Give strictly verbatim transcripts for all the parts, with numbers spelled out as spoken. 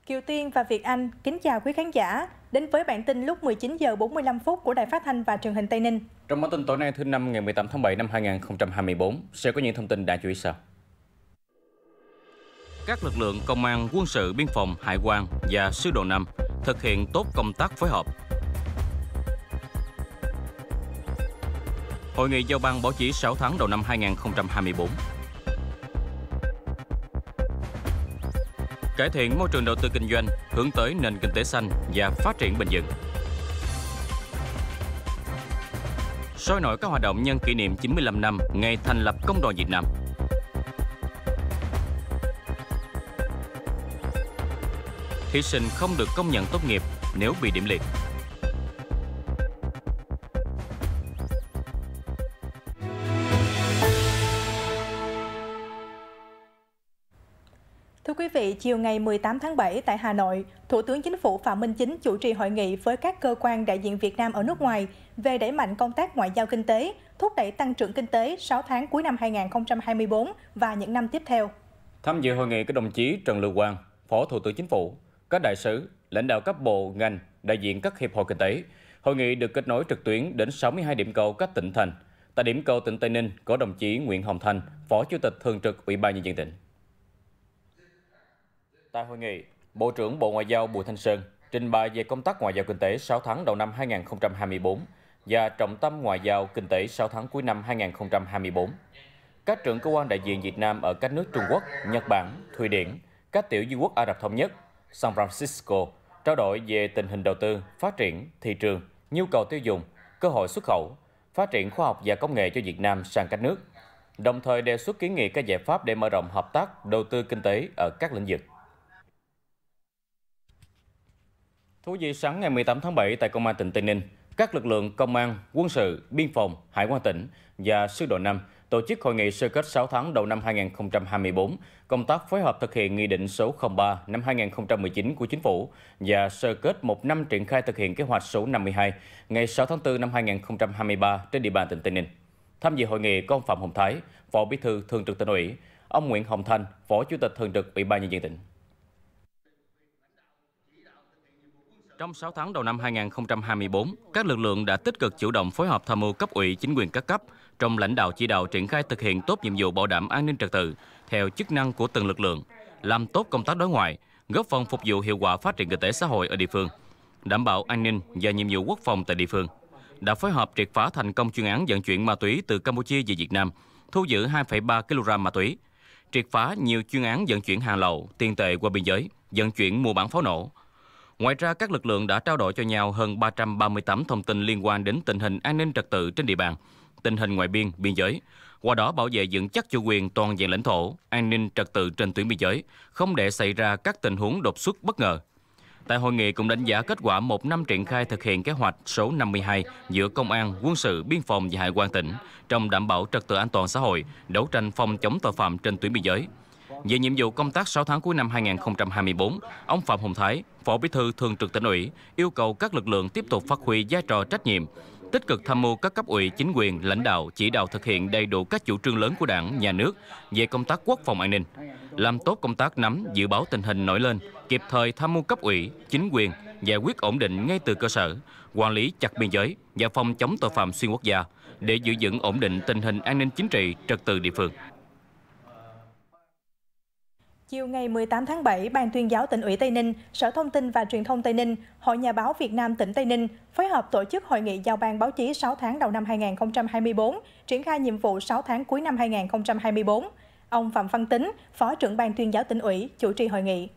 Kiều Tiên và Việt Anh kính chào quý khán giả đến với bản tin lúc mười chín giờ bốn mươi lăm phút của Đài Phát thanh và Truyền hình Tây Ninh. Trong bản tin tối nay thứ năm ngày mười tám tháng bảy năm hai nghìn không trăm hai mươi tư sẽ có những thông tin đáng chú ý sau. Các lực lượng công an, quân sự, biên phòng, hải quan và sư đoàn năm thực hiện tốt công tác phối hợp. Hội nghị giao ban báo chí sáu tháng đầu năm hai nghìn không trăm hai mươi tư. Cải thiện môi trường đầu tư kinh doanh, hướng tới nền kinh tế xanh và phát triển bền vững. Sôi nổi các hoạt động nhân kỷ niệm chín mươi lăm năm ngày thành lập Công đoàn Việt Nam. Thí sinh không được công nhận tốt nghiệp nếu bị điểm liệt. Thưa quý vị, chiều ngày mười tám tháng bảy tại Hà Nội, Thủ tướng Chính phủ Phạm Minh Chính chủ trì hội nghị với các cơ quan đại diện Việt Nam ở nước ngoài về đẩy mạnh công tác ngoại giao kinh tế, thúc đẩy tăng trưởng kinh tế sáu tháng cuối năm hai nghìn không trăm hai mươi tư và những năm tiếp theo. Tham dự hội nghị có đồng chí Trần Lưu Quang, Phó Thủ tướng Chính phủ, các đại sứ, lãnh đạo các bộ, ngành, đại diện các hiệp hội kinh tế. Hội nghị được kết nối trực tuyến đến sáu mươi hai điểm cầu các tỉnh thành. Tại điểm cầu tỉnh Tây Ninh có đồng chí Nguyễn Hồng Thanh, Phó Chủ tịch Thường trực Ủy ban Nhân dân tỉnh. Tại hội nghị, Bộ trưởng Bộ Ngoại giao Bùi Thanh Sơn trình bày về công tác ngoại giao kinh tế sáu tháng đầu năm hai nghìn không trăm hai mươi tư và trọng tâm ngoại giao kinh tế sáu tháng cuối năm hai nghìn không trăm hai mươi tư. Các trưởng cơ quan đại diện Việt Nam ở các nước Trung Quốc, Nhật Bản, Thụy Điển, các tiểu vương quốc Ả Rập Thống Nhất, San Francisco trao đổi về tình hình đầu tư, phát triển, thị trường, nhu cầu tiêu dùng, cơ hội xuất khẩu, phát triển khoa học và công nghệ cho Việt Nam sang các nước, đồng thời đề xuất kiến nghị các giải pháp để mở rộng hợp tác, đầu tư kinh tế ở các lĩnh vực. Thú vị sáng ngày mười tám tháng bảy tại Công an tỉnh Tây Ninh, các lực lượng công an, quân sự, biên phòng, hải quan tỉnh và sư đoàn năm tổ chức hội nghị sơ kết sáu tháng đầu năm hai nghìn không trăm hai mươi tư, công tác phối hợp thực hiện Nghị định số không ba năm hai nghìn không trăm mười chín của Chính phủ và sơ kết một năm triển khai thực hiện kế hoạch số năm mươi hai ngày sáu tháng tư năm hai nghìn không trăm hai mươi ba trên địa bàn tỉnh Tây Ninh. Tham dự hội nghị có ông Phạm Hồng Thái, Phó Bí thư Thường trực Tỉnh ủy, ông Nguyễn Hồng Thanh, Phó Chủ tịch Thường trực Ủy ban Nhân dân tỉnh. Trong sáu tháng đầu năm hai nghìn không trăm hai mươi tư, các lực lượng đã tích cực chủ động phối hợp tham mưu cấp ủy chính quyền các cấp trong lãnh đạo chỉ đạo triển khai thực hiện tốt nhiệm vụ bảo đảm an ninh trật tự theo chức năng của từng lực lượng, làm tốt công tác đối ngoại, góp phần phục vụ hiệu quả phát triển kinh tế xã hội ở địa phương, đảm bảo an ninh và nhiệm vụ quốc phòng tại địa phương. Đã phối hợp triệt phá thành công chuyên án vận chuyển ma túy từ Campuchia về Việt Nam, thu giữ hai phẩy ba ki lô gam ma túy, triệt phá nhiều chuyên án vận chuyển hàng lậu, tiền tệ qua biên giới, vận chuyển mua bán pháo nổ. Ngoài ra, các lực lượng đã trao đổi cho nhau hơn ba trăm ba mươi tám thông tin liên quan đến tình hình an ninh trật tự trên địa bàn, tình hình ngoại biên, biên giới, qua đó bảo vệ vững chắc chủ quyền toàn vẹn lãnh thổ, an ninh trật tự trên tuyến biên giới, không để xảy ra các tình huống đột xuất bất ngờ. Tại hội nghị cũng đánh giá kết quả một năm triển khai thực hiện kế hoạch số năm mươi hai giữa Công an, quân sự, biên phòng và hải quan tỉnh trong đảm bảo trật tự an toàn xã hội, đấu tranh phòng chống tội phạm trên tuyến biên giới. Về nhiệm vụ công tác sáu tháng cuối năm hai nghìn không trăm hai mươi tư, ông Phạm Hồng Thái, Phó Bí thư Thường trực Tỉnh ủy, yêu cầu các lực lượng tiếp tục phát huy vai trò trách nhiệm, tích cực tham mưu các cấp ủy chính quyền, lãnh đạo chỉ đạo thực hiện đầy đủ các chủ trương lớn của Đảng, Nhà nước về công tác quốc phòng an ninh, làm tốt công tác nắm, dự báo tình hình nổi lên, kịp thời tham mưu cấp ủy, chính quyền giải quyết ổn định ngay từ cơ sở, quản lý chặt biên giới và phòng chống tội phạm xuyên quốc gia để giữ vững ổn định tình hình an ninh chính trị, trật tự địa phương. Chiều ngày mười tám tháng bảy, Ban Tuyên giáo Tỉnh ủy Tây Ninh, Sở Thông tin và Truyền thông Tây Ninh, Hội Nhà báo Việt Nam tỉnh Tây Ninh phối hợp tổ chức hội nghị giao ban báo chí sáu tháng đầu năm hai nghìn không trăm hai mươi tư, triển khai nhiệm vụ sáu tháng cuối năm hai nghìn không trăm hai mươi tư. Ông Phạm Văn Tính, Phó trưởng Ban Tuyên giáo Tỉnh ủy, chủ trì hội nghị.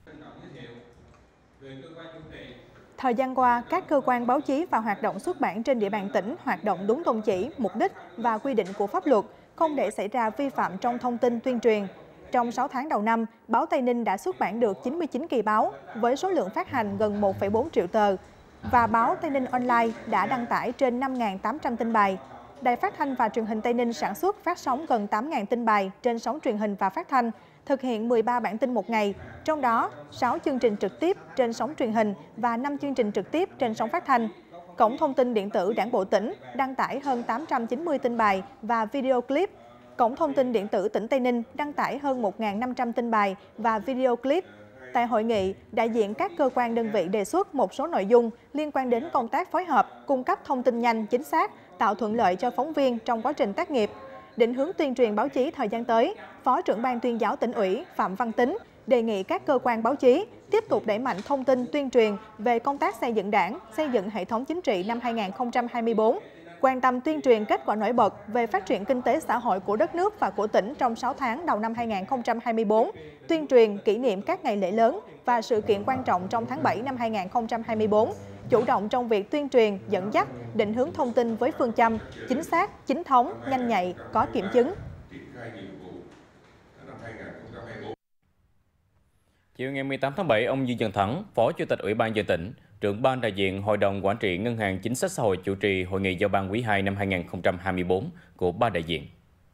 Thời gian qua, các cơ quan báo chí và hoạt động xuất bản trên địa bàn tỉnh hoạt động đúng tôn chỉ, mục đích và quy định của pháp luật, không để xảy ra vi phạm trong thông tin tuyên truyền. Trong sáu tháng đầu năm, báo Tây Ninh đã xuất bản được chín mươi chín kỳ báo với số lượng phát hành gần một phẩy bốn triệu tờ và báo Tây Ninh Online đã đăng tải trên năm nghìn tám trăm tin bài. Đài Phát thanh và Truyền hình Tây Ninh sản xuất phát sóng gần tám nghìn tin bài trên sóng truyền hình và phát thanh, thực hiện mười ba bản tin một ngày, trong đó sáu chương trình trực tiếp trên sóng truyền hình và năm chương trình trực tiếp trên sóng phát thanh. Cổng thông tin điện tử Đảng bộ tỉnh đăng tải hơn tám trăm chín mươi tin bài và video clip. Cổng thông tin điện tử tỉnh Tây Ninh đăng tải hơn một nghìn năm trăm tin bài và video clip. Tại hội nghị, đại diện các cơ quan đơn vị đề xuất một số nội dung liên quan đến công tác phối hợp, cung cấp thông tin nhanh, chính xác, tạo thuận lợi cho phóng viên trong quá trình tác nghiệp. Định hướng tuyên truyền báo chí thời gian tới, Phó trưởng ban tuyên giáo Tỉnh ủy Phạm Văn Tính đề nghị các cơ quan báo chí tiếp tục đẩy mạnh thông tin tuyên truyền về công tác xây dựng Đảng, xây dựng hệ thống chính trị năm hai nghìn không trăm hai mươi tư, quan tâm tuyên truyền kết quả nổi bật về phát triển kinh tế xã hội của đất nước và của tỉnh trong sáu tháng đầu năm hai nghìn không trăm hai mươi tư, tuyên truyền kỷ niệm các ngày lễ lớn và sự kiện quan trọng trong tháng bảy năm hai nghìn không trăm hai mươi tư, chủ động trong việc tuyên truyền, dẫn dắt, định hướng thông tin với phương châm chính xác, chính thống, nhanh nhạy, có kiểm chứng. Chiều ngày mười tám tháng bảy, ông Dương Văn Thắng, Phó Chủ tịch Ủy ban nhân dân tỉnh, trưởng ban đại diện Hội đồng Quản trị Ngân hàng Chính sách Xã hội chủ trì hội nghị giao ban quý hai năm hai nghìn không trăm hai mươi tư của ban đại diện.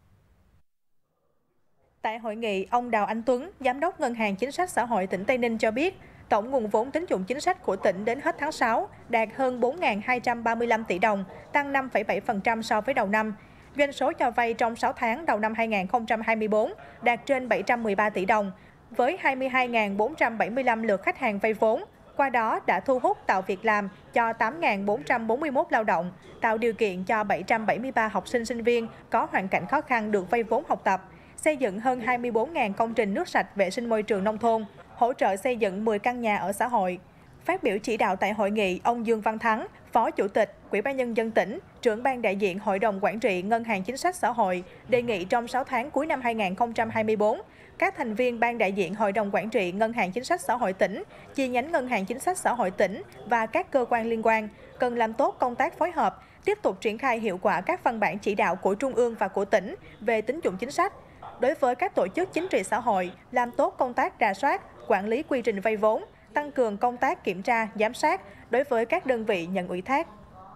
Tại hội nghị, ông Đào Anh Tuấn, Giám đốc Ngân hàng Chính sách Xã hội tỉnh Tây Ninh cho biết, tổng nguồn vốn tín dụng chính sách của tỉnh đến hết tháng sáu đạt hơn bốn nghìn hai trăm ba mươi lăm tỷ đồng, tăng năm phẩy bảy phần trăm so với đầu năm. Doanh số cho vay trong sáu tháng đầu năm hai nghìn không trăm hai mươi tư đạt trên bảy trăm mười ba tỷ đồng, với hai mươi hai nghìn bốn trăm bảy mươi lăm lượt khách hàng vay vốn. Qua đó đã thu hút tạo việc làm cho tám nghìn bốn trăm bốn mươi mốt lao động, tạo điều kiện cho bảy trăm bảy mươi ba học sinh sinh viên có hoàn cảnh khó khăn được vay vốn học tập, xây dựng hơn hai mươi tư nghìn công trình nước sạch vệ sinh môi trường nông thôn, hỗ trợ xây dựng mười căn nhà ở xã hội. Phát biểu chỉ đạo tại hội nghị, ông Dương Văn Thắng, Phó Chủ tịch Ủy ban nhân dân tỉnh, trưởng ban đại diện Hội đồng Quản trị Ngân hàng Chính sách Xã hội đề nghị trong sáu tháng cuối năm hai nghìn không trăm hai mươi tư, các thành viên ban đại diện Hội đồng Quản trị Ngân hàng Chính sách Xã hội tỉnh, chi nhánh Ngân hàng Chính sách Xã hội tỉnh và các cơ quan liên quan cần làm tốt công tác phối hợp, tiếp tục triển khai hiệu quả các văn bản chỉ đạo của Trung ương và của tỉnh về tín dụng chính sách. Đối với các tổ chức chính trị xã hội, làm tốt công tác rà soát, quản lý quy trình vay vốn, tăng cường công tác kiểm tra, giám sát đối với các đơn vị nhận ủy thác.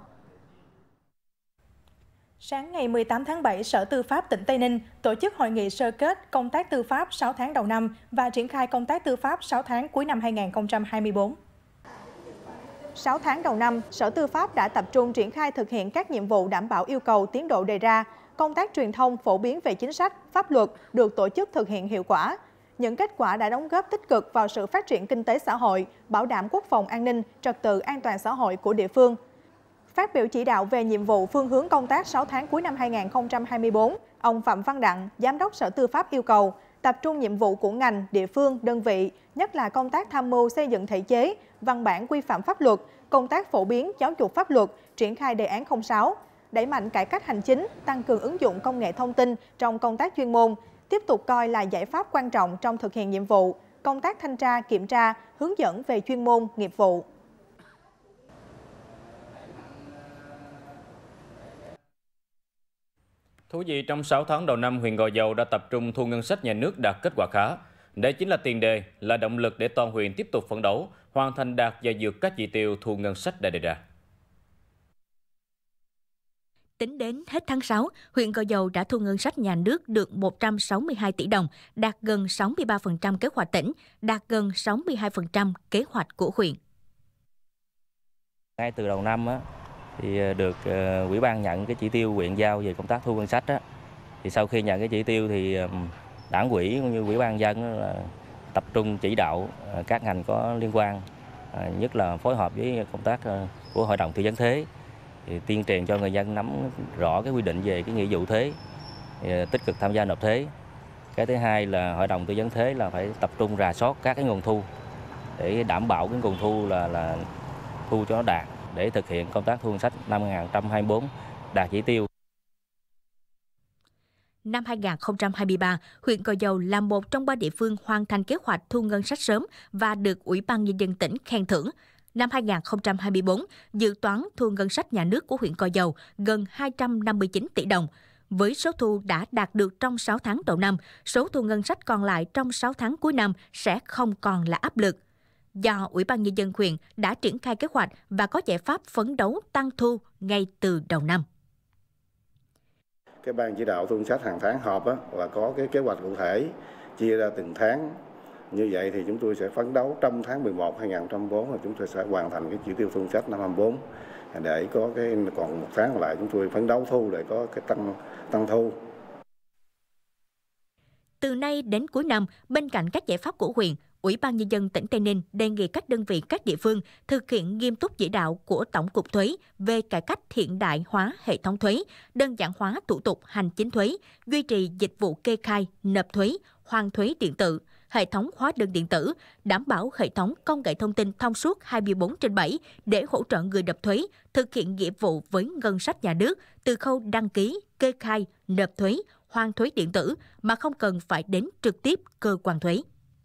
Sáng ngày mười tám tháng bảy, Sở Tư pháp tỉnh Tây Ninh tổ chức hội nghị sơ kết công tác tư pháp sáu tháng đầu năm và triển khai công tác tư pháp sáu tháng cuối năm hai nghìn không trăm hai mươi tư. sáu tháng đầu năm, Sở Tư pháp đã tập trung triển khai thực hiện các nhiệm vụ đảm bảo yêu cầu tiến độ đề ra. Công tác truyền thông phổ biến về chính sách, pháp luật được tổ chức thực hiện hiệu quả. Những kết quả đã đóng góp tích cực vào sự phát triển kinh tế xã hội, bảo đảm quốc phòng an ninh, trật tự an toàn xã hội của địa phương. Phát biểu chỉ đạo về nhiệm vụ phương hướng công tác sáu tháng cuối năm hai nghìn không trăm hai mươi tư, ông Phạm Văn Đặng, Giám đốc Sở Tư pháp yêu cầu tập trung nhiệm vụ của ngành, địa phương, đơn vị, nhất là công tác tham mưu xây dựng thể chế, văn bản quy phạm pháp luật, công tác phổ biến giáo dục pháp luật, triển khai đề án không sáu, đẩy mạnh cải cách hành chính, tăng cường ứng dụng công nghệ thông tin trong công tác chuyên môn, tiếp tục coi là giải pháp quan trọng trong thực hiện nhiệm vụ, công tác thanh tra, kiểm tra, hướng dẫn về chuyên môn, nghiệp vụ. Thú vị, trong sáu tháng đầu năm, huyện Gò Dầu đã tập trung thu ngân sách nhà nước đạt kết quả khá. Đây chính là tiền đề, là động lực để toàn huyện tiếp tục phấn đấu, hoàn thành đạt và vượt các chỉ tiêu thu ngân sách đã đề ra. Tính đến hết tháng sáu, huyện Gò Dầu đã thu ngân sách nhà nước được một trăm sáu mươi hai tỷ đồng, đạt gần sáu mươi ba phần trăm kế hoạch tỉnh, đạt gần sáu mươi hai phần trăm kế hoạch của huyện. Ngay từ đầu năm á, thì được uh, Ủy ban nhận cái chỉ tiêu huyện giao về công tác thu ngân sách á, thì sau khi nhận cái chỉ tiêu thì Đảng ủy cũng như Ủy ban dân là tập trung chỉ đạo uh, các ngành có liên quan, uh, nhất là phối hợp với công tác uh, của Hội đồng tư vấn thuế, thì tuyên truyền cho người dân nắm rõ cái quy định về cái nghĩa vụ thuế, thì tích cực tham gia nộp thuế. Cái thứ hai là Hội đồng tư vấn thuế là phải tập trung rà soát các cái nguồn thu để đảm bảo cái nguồn thu là là thu cho nó đạt, để thực hiện công tác thu ngân sách năm hai nghìn không trăm hai mươi tư đạt chỉ tiêu. Năm hai nghìn không trăm hai mươi ba, huyện Gò Dầu là một trong ba địa phương hoàn thành kế hoạch thu ngân sách sớm và được Ủy ban nhân dân tỉnh khen thưởng. Năm hai nghìn không trăm hai mươi tư, dự toán thu ngân sách nhà nước của huyện Gò Dầu gần hai trăm năm mươi chín tỷ đồng. Với số thu đã đạt được trong sáu tháng đầu năm, số thu ngân sách còn lại trong sáu tháng cuối năm sẽ không còn là áp lực. Do Ủy ban nhân dân huyện đã triển khai kế hoạch và có giải pháp phấn đấu tăng thu ngay từ đầu năm. Cái ban chỉ đạo thu ngân sách hàng tháng họp á, là có cái kế hoạch cụ thể chia ra từng tháng. Như vậy thì chúng tôi sẽ phấn đấu trong tháng mười một năm hai nghìn không trăm hai mươi tư là chúng tôi sẽ hoàn thành cái chỉ tiêu thu ngân sách năm hai nghìn không trăm hai mươi tư, để có cái còn một tháng lại chúng tôi phấn đấu thu để có cái tăng tăng thu. Từ nay đến cuối năm, bên cạnh các giải pháp của huyện, Ủy ban Nhân dân tỉnh Tây Ninh đề nghị các đơn vị các địa phương thực hiện nghiêm túc chỉ đạo của Tổng cục Thuế về cải cách hiện đại hóa hệ thống thuế, đơn giản hóa thủ tục hành chính thuế, duy trì dịch vụ kê khai, nộp thuế, hoàn thuế điện tử, hệ thống hóa đơn điện tử, đảm bảo hệ thống công nghệ thông tin thông suốt hai mươi bốn trên bảy để hỗ trợ người nộp thuế thực hiện nghĩa vụ với ngân sách nhà nước từ khâu đăng ký, kê khai, nộp thuế, hoàn thuế điện tử mà không cần phải đến trực tiếp cơ quan thuế.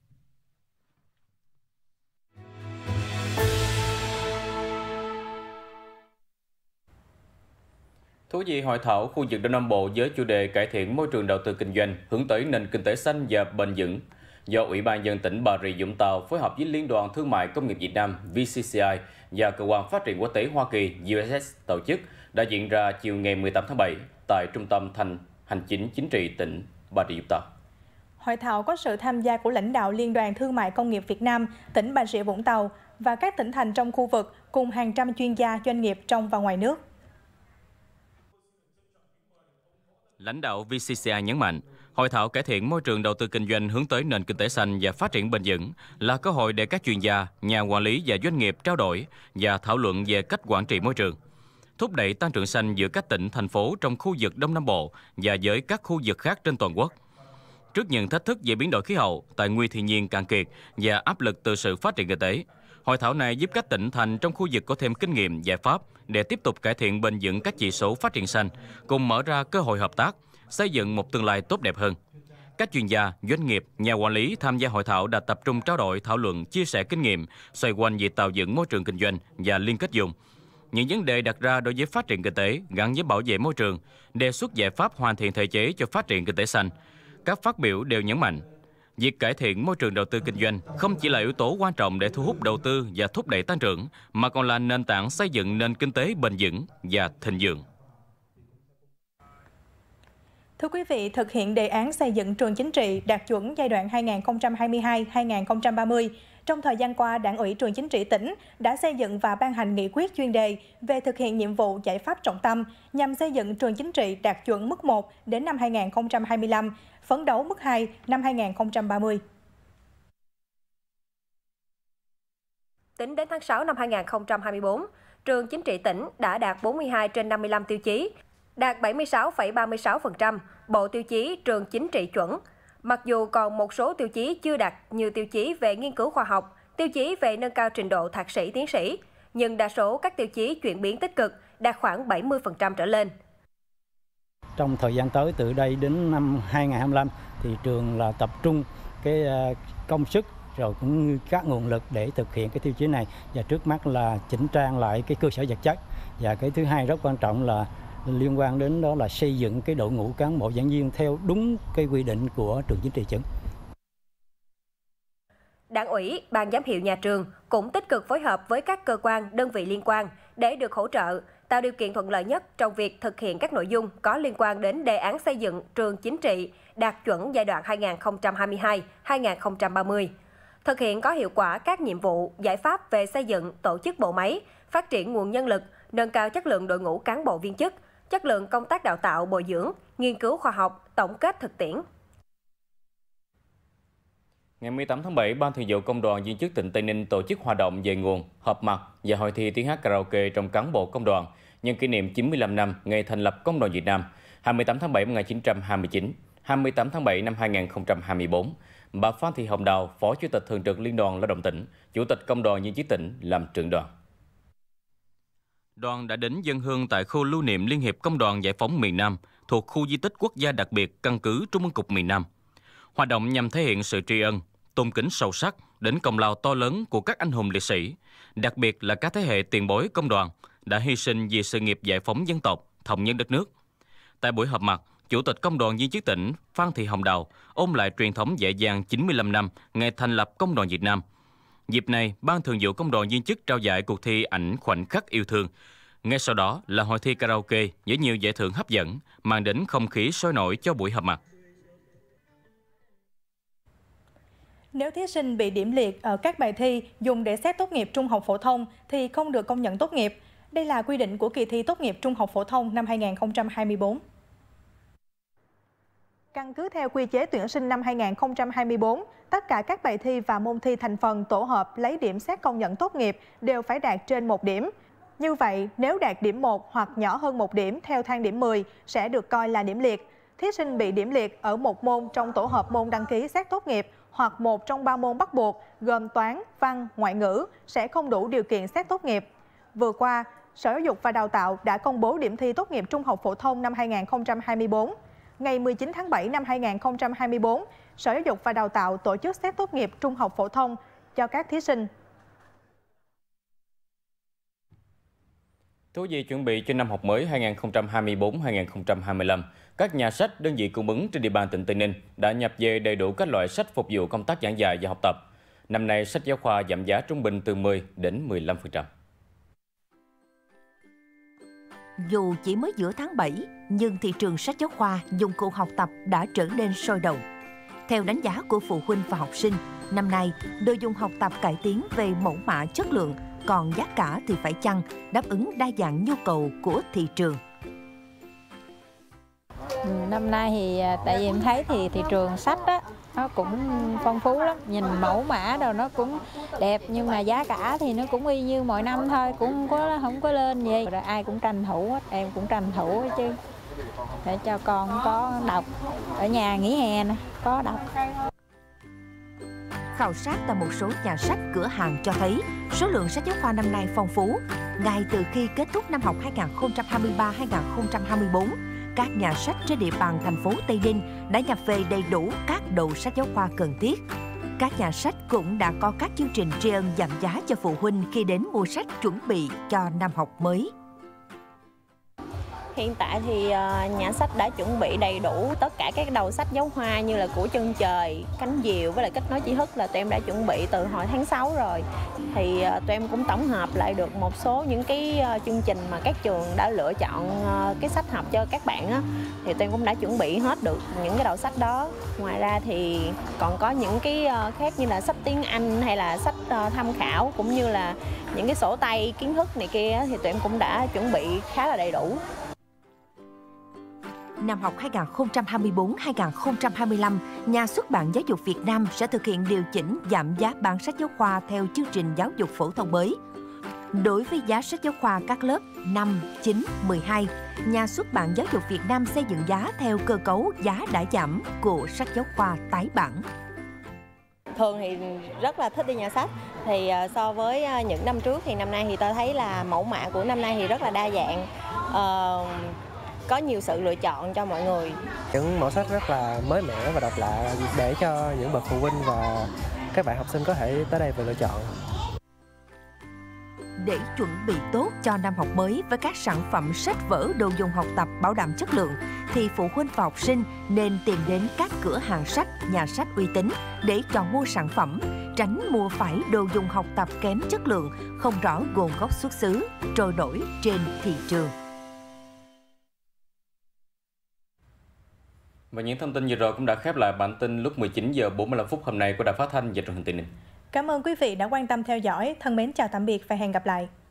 Thú vị hội thảo khu vực Đông Nam Bộ với chủ đề cải thiện môi trường đầu tư kinh doanh hướng tới nền kinh tế xanh và bền vững do Ủy ban nhân dân tỉnh Bà Rịa Vũng Tàu phối hợp với Liên đoàn Thương mại Công nghiệp Việt Nam V C C I và Cơ quan Phát triển Quốc tế Hoa Kỳ U S S tổ chức đã diễn ra chiều ngày mười tám tháng bảy tại Trung tâm Thành Hành chính Chính trị tỉnh Bà Rịa Vũng Tàu. Hội thảo có sự tham gia của lãnh đạo Liên đoàn Thương mại Công nghiệp Việt Nam, tỉnh Bà Rịa Vũng Tàu và các tỉnh thành trong khu vực cùng hàng trăm chuyên gia doanh nghiệp trong và ngoài nước. Lãnh đạo V C C I nhấn mạnh, hội thảo cải thiện môi trường đầu tư kinh doanh hướng tới nền kinh tế xanh và phát triển bền vững là cơ hội để các chuyên gia, nhà quản lý và doanh nghiệp trao đổi và thảo luận về cách quản trị môi trường, thúc đẩy tăng trưởng xanh giữa các tỉnh, thành phố trong khu vực Đông Nam Bộ và với các khu vực khác trên toàn quốc. Trước những thách thức về biến đổi khí hậu, tài nguyên thiên nhiên cạn kiệt và áp lực từ sự phát triển kinh tế, hội thảo này giúp các tỉnh thành trong khu vực có thêm kinh nghiệm, giải pháp để tiếp tục cải thiện bền vững các chỉ số phát triển xanh, cùng mở ra cơ hội hợp tác, xây dựng một tương lai tốt đẹp hơn. Các chuyên gia, doanh nghiệp, nhà quản lý tham gia hội thảo đã tập trung trao đổi, thảo luận, chia sẻ kinh nghiệm xoay quanh việc tạo dựng môi trường kinh doanh và liên kết vùng. Những vấn đề đặt ra đối với phát triển kinh tế gắn với bảo vệ môi trường, đề xuất giải pháp hoàn thiện thể chế cho phát triển kinh tế xanh. Các phát biểu đều nhấn mạnh, việc cải thiện môi trường đầu tư kinh doanh không chỉ là yếu tố quan trọng để thu hút đầu tư và thúc đẩy tăng trưởng, mà còn là nền tảng xây dựng nền kinh tế bền vững và thịnh vượng. Thưa quý vị, thực hiện đề án xây dựng trường chính trị đạt chuẩn giai đoạn hai nghìn không trăm hai mươi hai đến hai nghìn không trăm ba mươi, trong thời gian qua, Đảng ủy Trường Chính trị tỉnh đã xây dựng và ban hành nghị quyết chuyên đề về thực hiện nhiệm vụ giải pháp trọng tâm nhằm xây dựng trường chính trị đạt chuẩn mức một đến năm hai nghìn không trăm hai mươi lăm, phấn đấu mức hai năm hai nghìn không trăm ba mươi. Tính đến tháng sáu năm hai nghìn không trăm hai mươi tư, Trường Chính trị tỉnh đã đạt bốn mươi hai trên năm mươi lăm tiêu chí, đạt bảy mươi sáu phẩy ba mươi sáu phần trăm bộ tiêu chí trường chính trị chuẩn. Mặc dù còn một số tiêu chí chưa đạt như tiêu chí về nghiên cứu khoa học, tiêu chí về nâng cao trình độ thạc sĩ, tiến sĩ, nhưng đa số các tiêu chí chuyển biến tích cực đạt khoảng bảy mươi phần trăm trở lên. Trong thời gian tới từ đây đến năm hai nghìn không trăm hai mươi lăm thì trường là tập trung cái công sức rồi cũng như các nguồn lực để thực hiện cái tiêu chí này, và trước mắt là chỉnh trang lại cái cơ sở vật chất, và cái thứ hai rất quan trọng là liên quan đến đó là xây dựng cái đội ngũ cán bộ giảng viên theo đúng cái quy định của trường chính trị chuẩn. Đảng ủy, ban giám hiệu nhà trường cũng tích cực phối hợp với các cơ quan, đơn vị liên quan để được hỗ trợ, tạo điều kiện thuận lợi nhất trong việc thực hiện các nội dung có liên quan đến đề án xây dựng trường chính trị đạt chuẩn giai đoạn hai nghìn không trăm hai mươi hai đến hai nghìn không trăm ba mươi. Thực hiện có hiệu quả các nhiệm vụ, giải pháp về xây dựng, tổ chức bộ máy, phát triển nguồn nhân lực, nâng cao chất lượng đội ngũ cán bộ viên chức, chất lượng công tác đào tạo, bồi dưỡng, nghiên cứu khoa học, tổng kết thực tiễn. Ngày mười tám tháng bảy, Ban Thường vụ Công đoàn viên chức tỉnh Tây Ninh tổ chức hoạt động về nguồn, họp mặt và hội thi tiếng hát karaoke trong cán bộ công đoàn nhân kỷ niệm chín mươi lăm năm ngày thành lập Công đoàn Việt Nam hai mươi tám tháng bảy năm một nghìn chín trăm hai mươi chín, hai mươi tám tháng bảy năm hai nghìn không trăm hai mươi tư. Bà Phan Thị Hồng Đào, Phó Chủ tịch Thường trực Liên đoàn Lao động tỉnh, Chủ tịch Công đoàn viên chức tỉnh làm trưởng đoàn. Đoàn đã đến dâng hương tại khu lưu niệm Liên hiệp Công đoàn Giải phóng miền Nam thuộc khu di tích quốc gia đặc biệt căn cứ Trung ương cục miền Nam. Hoạt động nhằm thể hiện sự tri ân, tôn kính sâu sắc đến công lao to lớn của các anh hùng liệt sĩ, đặc biệt là các thế hệ tiền bối công đoàn đã hy sinh vì sự nghiệp giải phóng dân tộc, thống nhất đất nước. Tại buổi họp mặt, Chủ tịch Công đoàn viên chức tỉnh Phan Thị Hồng Đào ôn lại truyền thống vẻ vang chín mươi lăm năm ngày thành lập Công đoàn Việt Nam. Dịp này, Ban Thường vụ Công đoàn viên chức trao giải cuộc thi ảnh khoảnh khắc yêu thương. Ngay sau đó là hội thi karaoke với nhiều giải thưởng hấp dẫn, mang đến không khí sôi nổi cho buổi họp mặt. Nếu thí sinh bị điểm liệt ở các bài thi dùng để xét tốt nghiệp trung học phổ thông thì không được công nhận tốt nghiệp. Đây là quy định của kỳ thi tốt nghiệp trung học phổ thông năm hai nghìn không trăm hai mươi tư. Căn cứ theo quy chế tuyển sinh năm hai nghìn không trăm hai mươi tư, tất cả các bài thi và môn thi thành phần tổ hợp lấy điểm xét công nhận tốt nghiệp đều phải đạt trên một điểm. Như vậy, nếu đạt điểm một hoặc nhỏ hơn một điểm theo thang điểm mười sẽ được coi là điểm liệt. Thí sinh bị điểm liệt ở một môn trong tổ hợp môn đăng ký xét tốt nghiệp hoặc một trong ba môn bắt buộc gồm toán, văn, ngoại ngữ sẽ không đủ điều kiện xét tốt nghiệp. Vừa qua, Sở Giáo dục và Đào tạo đã công bố điểm thi tốt nghiệp trung học phổ thông năm hai nghìn không trăm hai mươi tư. Ngày mười chín tháng bảy năm hai nghìn không trăm hai mươi tư, Sở Giáo dục và Đào tạo tổ chức xét tốt nghiệp trung học phổ thông cho các thí sinh. Thú vị chuẩn bị cho năm học mới hai nghìn không trăm hai mươi tư hai nghìn không trăm hai mươi lăm, các nhà sách, đơn vị cung ứng trên địa bàn tỉnh Tây Ninh đã nhập về đầy đủ các loại sách phục vụ công tác giảng dạy và học tập. Năm nay, sách giáo khoa giảm giá trung bình từ mười đến mười lăm phần trăm. Dù chỉ mới giữa tháng bảy, nhưng thị trường sách giáo khoa, dụng cụ học tập đã trở nên sôi động. Theo đánh giá của phụ huynh và học sinh, năm nay, đồ dùng học tập cải tiến về mẫu mã chất lượng, còn giá cả thì phải chăng, đáp ứng đa dạng nhu cầu của thị trường. Năm nay thì tại vì em thấy thì thị trường sách á, nó cũng phong phú lắm, nhìn mẫu mã đồ nó cũng đẹp, nhưng mà giá cả thì nó cũng y như mọi năm thôi, cũng không có không có lên gì. Rồi ai cũng tranh thủ hết, em cũng tranh thủ hết chứ, để cho con có đọc, ở nhà nghỉ hè nè, có đọc. Khảo sát tại một số nhà sách, cửa hàng cho thấy số lượng sách giáo khoa năm nay phong phú. Ngay từ khi kết thúc năm học hai nghìn không trăm hai mươi ba hai nghìn không trăm hai mươi tư, các nhà sách trên địa bàn thành phố Tây Ninh đã nhập về đầy đủ các đầu sách giáo khoa cần thiết. Các nhà sách cũng đã có các chương trình tri ân giảm giá cho phụ huynh khi đến mua sách chuẩn bị cho năm học mới. Hiện tại thì nhà sách đã chuẩn bị đầy đủ tất cả các đầu sách giáo khoa như là Của Chân Trời, Cánh Diều với lại Kết Nối Tri Thức là tụi em đã chuẩn bị từ hồi tháng sáu rồi. Thì tụi em cũng tổng hợp lại được một số những cái chương trình mà các trường đã lựa chọn cái sách học cho các bạn á, thì tụi em cũng đã chuẩn bị hết được những cái đầu sách đó. Ngoài ra thì còn có những cái khác như là sách tiếng Anh hay là sách tham khảo cũng như là những cái sổ tay kiến thức này kia thì tụi em cũng đã chuẩn bị khá là đầy đủ. Năm học hai nghìn không trăm hai mươi tư hai nghìn không trăm hai mươi lăm, Nhà xuất bản Giáo dục Việt Nam sẽ thực hiện điều chỉnh giảm giá bán sách giáo khoa theo chương trình giáo dục phổ thông mới. Đối với giá sách giáo khoa các lớp năm, chín, mười hai, Nhà xuất bản Giáo dục Việt Nam xây dựng giá theo cơ cấu giá đã giảm của sách giáo khoa tái bản. Thường thì rất là thích đi nhà sách, thì so với những năm trước thì năm nay thì tôi thấy là mẫu mã của năm nay thì rất là đa dạng. Uh, có nhiều sự lựa chọn cho mọi người. Những mẫu sách rất là mới mẻ và độc lạ để cho những bậc phụ huynh và các bạn học sinh có thể tới đây và lựa chọn. Để chuẩn bị tốt cho năm học mới với các sản phẩm sách vở đồ dùng học tập bảo đảm chất lượng, thì phụ huynh và học sinh nên tìm đến các cửa hàng sách, nhà sách uy tín để chọn mua sản phẩm, tránh mua phải đồ dùng học tập kém chất lượng, không rõ nguồn gốc xuất xứ, trôi nổi trên thị trường. Và những thông tin vừa rồi cũng đã khép lại bản tin lúc mười chín giờ bốn mươi lăm phút hôm nay của Đài Phát thanh và Truyền hình Tây Ninh. Cảm ơn quý vị đã quan tâm theo dõi. Thân mến chào tạm biệt và hẹn gặp lại.